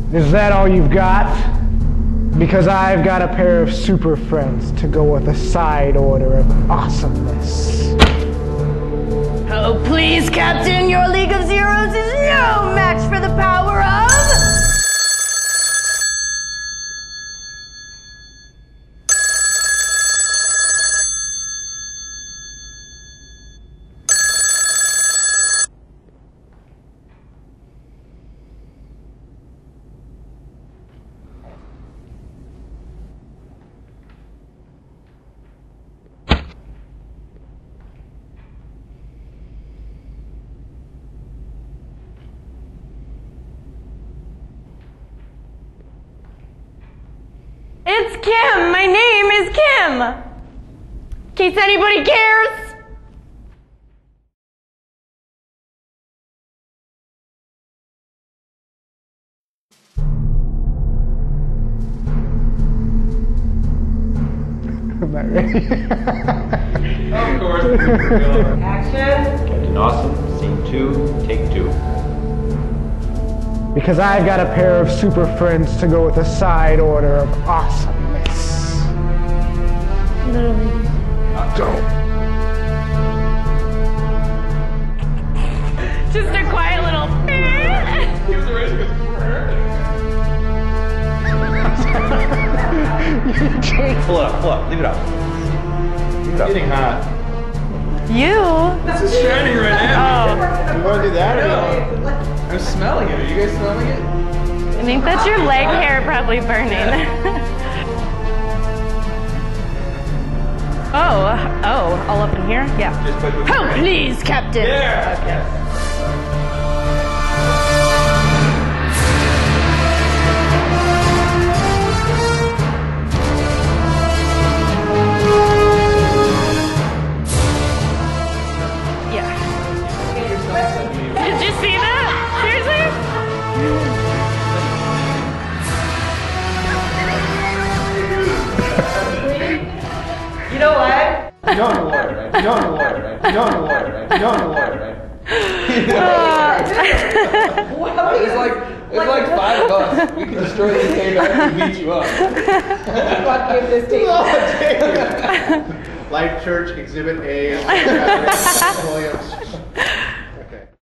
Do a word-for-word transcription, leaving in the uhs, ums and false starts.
Is that all you've got? Because I've got a pair of super friends to go with a side order of awesomeness. Oh, please, Captain, your League of Zeros is no match for the power of... It's Kim! My name is Kim! In case anybody cares! I'm not ready. Of course. Action! Captain Awesome, scene two, take two. Because I've got a pair of super friends to go with a side order of awesomeness. Literally. Don't. Just a quiet little... He was erasing his Pull it up, pull up, leave it up. Leave it up. Getting hot. You? This is shining right now. Oh. You want to do that or no? I'm smelling it. Are you guys smelling it? I think that's your leg hair probably burning. oh, oh, all up in here? Yeah. Just put it Oh, please, Captain! Yeah. Okay. Did you see that? Seriously? You know what? You know I'm a lawyer, right? You know I'm a lawyer, right? You know I'm a lawyer, right? You know I'm a lawyer, right? It's like it's like five of us. We can destroy this tape and beat you up. What gives this tape? Life Church Exhibit A. Williams.